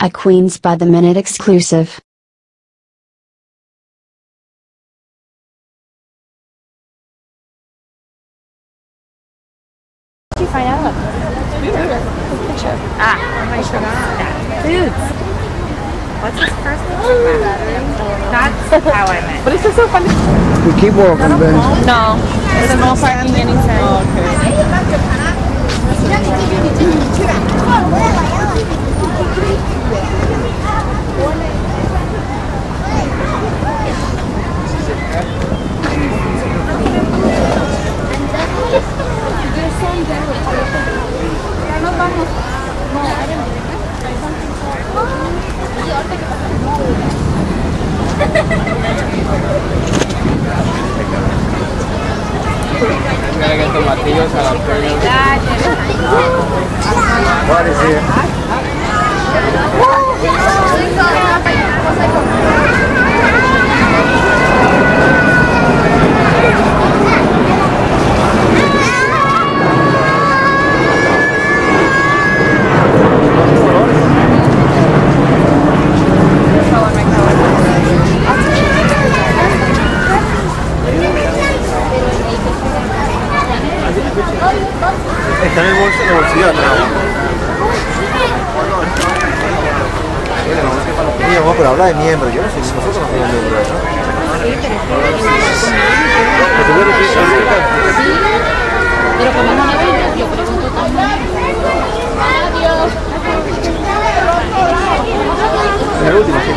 A Queens by the Minute exclusive. What did you find out? Picture. I forgot. Foods. What's his first name? That's how I meant. But it's just so funny. We keep walking, Ben. No, there's no parking anytime. Oh, okay. What is here? Está en el bolsillo de agua. No, pero habla de miembros. Yo no sé si nosotros no somos miembros, ¿no? Pero como no me ven, yo pregunto también. Adiós. En el último, sí.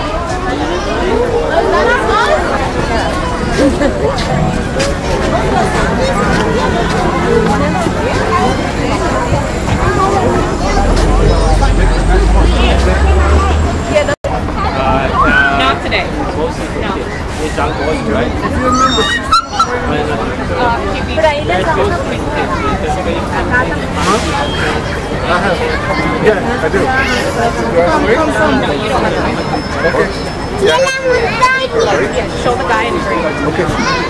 Not today. No. It's on course, right? But I Yeah, I do. No, you don't have to. Okay. Yeah, show the guy in green. Okay.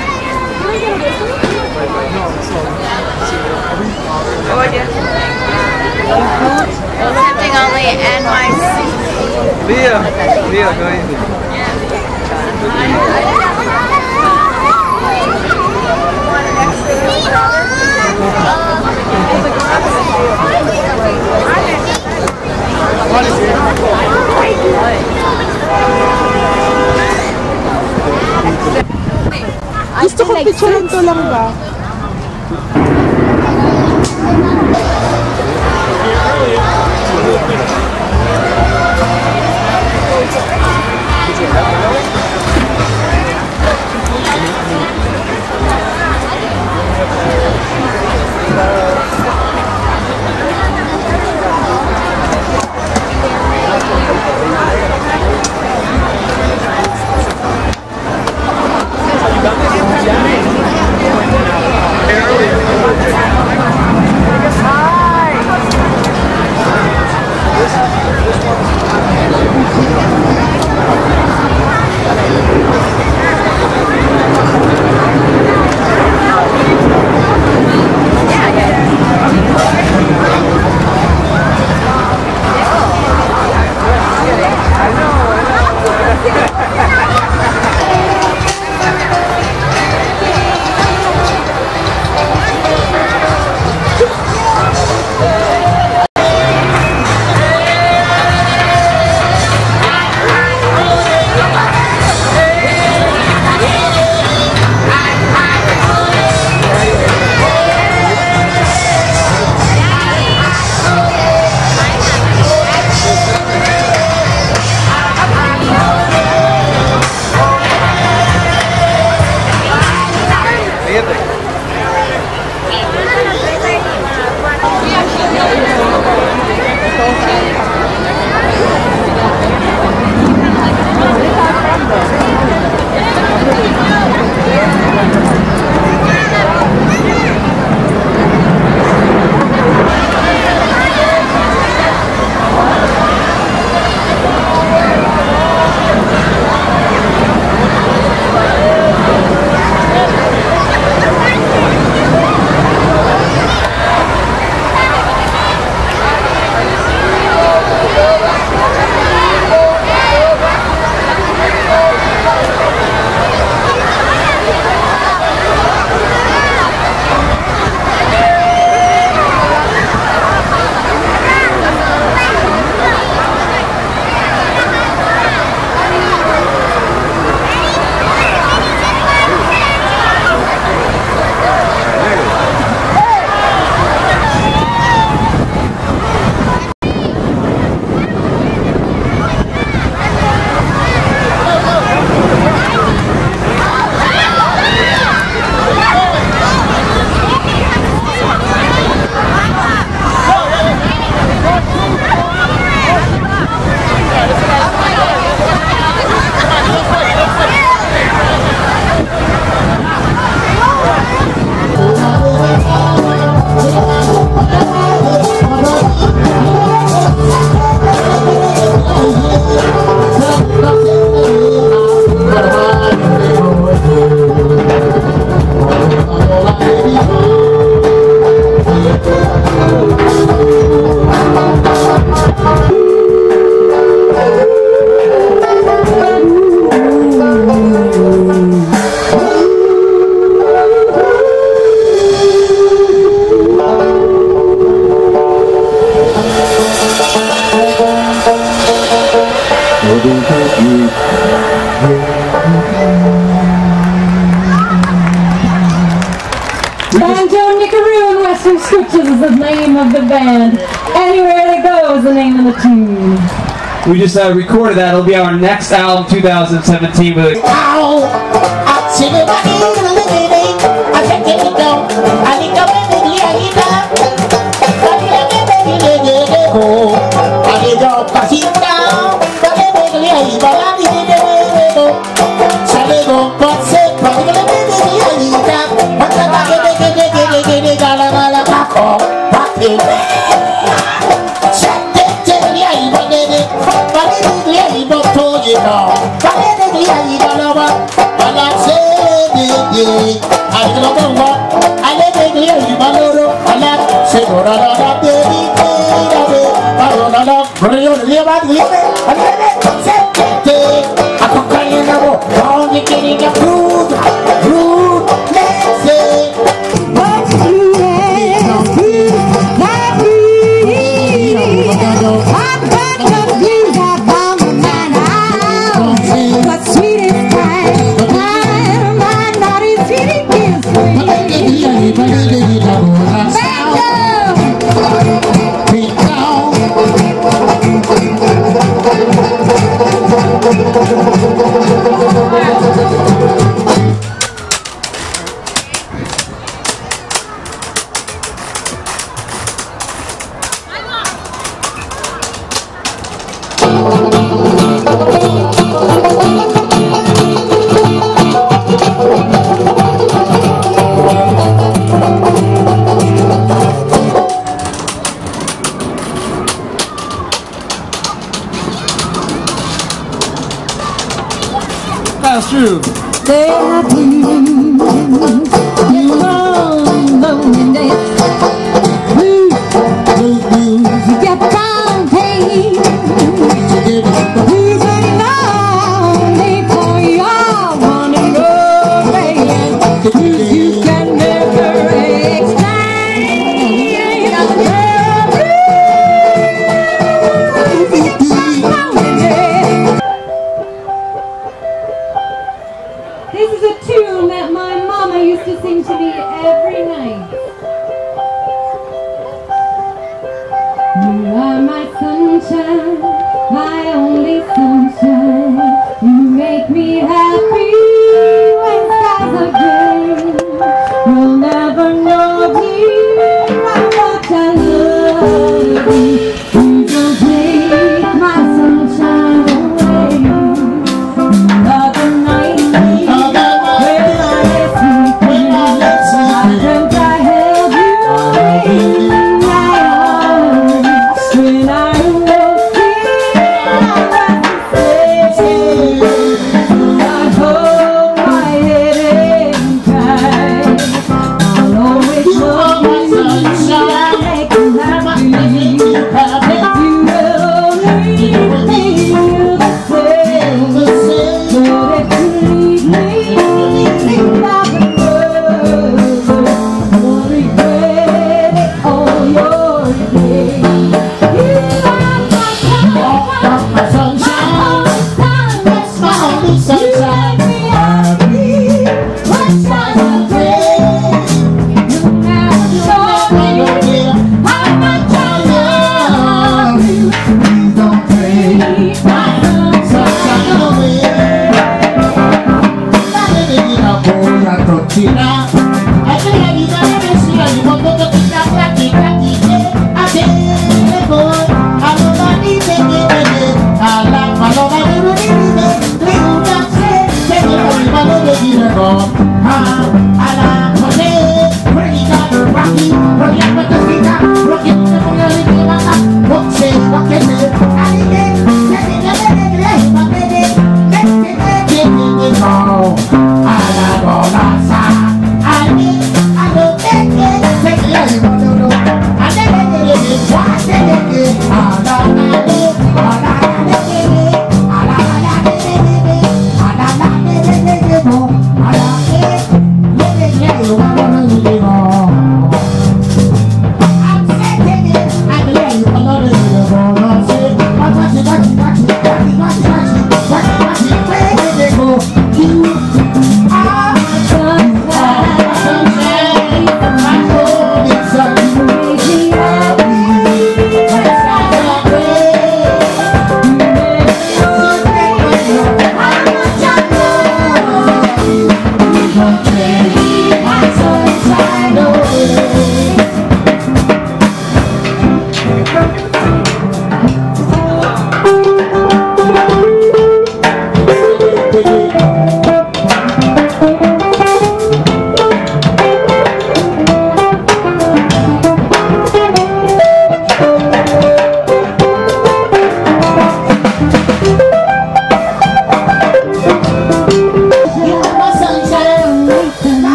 Oh, I did. Accepting only NYC. Leah, go ahead. Gusto ko picture to lang ba? band. Anywhere They Go is the name of the tune. We just recorded that. It'll be our next album, 2017. With That's true. They have blues, you long, lonely days. Blues, you get down pain. Blues and lonely for your running away. Blues you can never explain. This is a tune that my mama used to sing to me every night.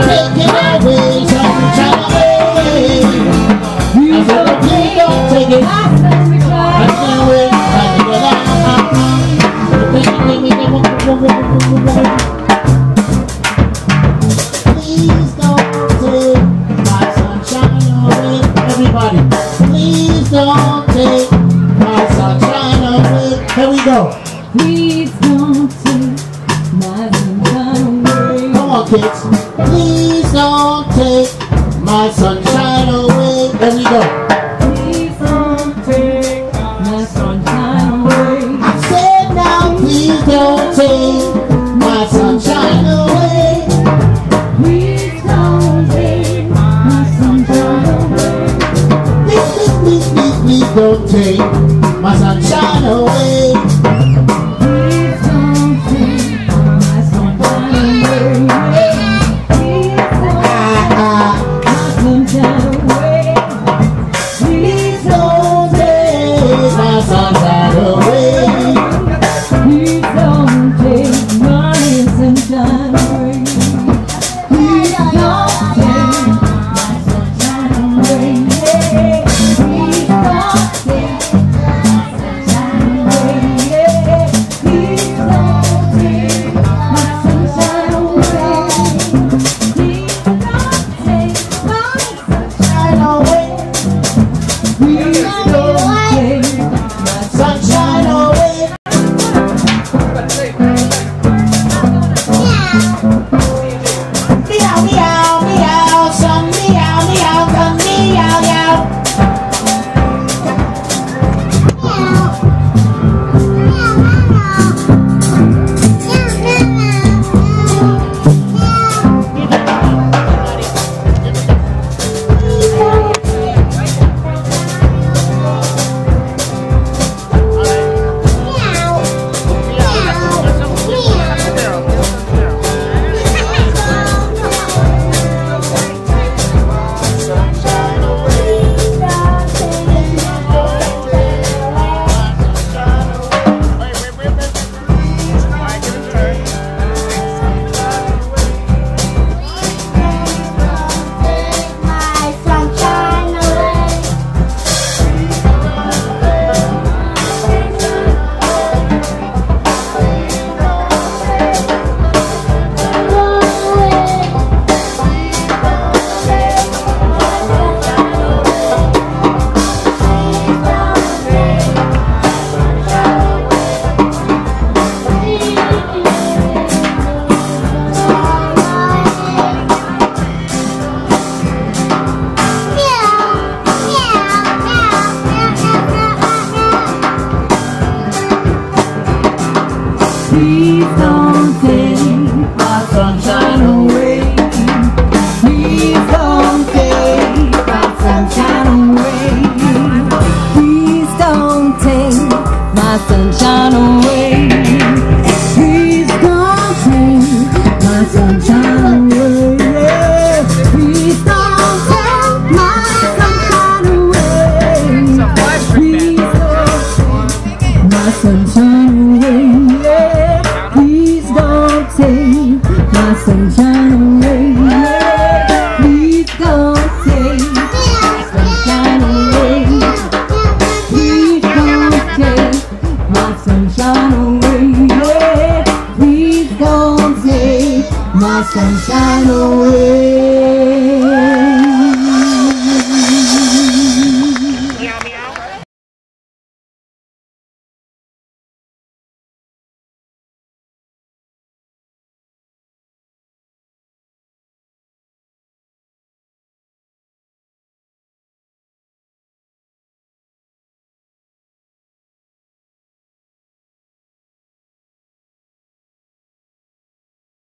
take it away, sunshine away. I said, please don't take it. I can't wait, please don't take my sunshine away. Everybody, please don't take my sunshine away. Here we go. Please don't take my sunshine away. Come on, kids. Please don't take my sunshine away. Here we go. Please don't take my sunshine away. I said now, please don't take my sunshine away. Please don't take my sunshine away. Please don't take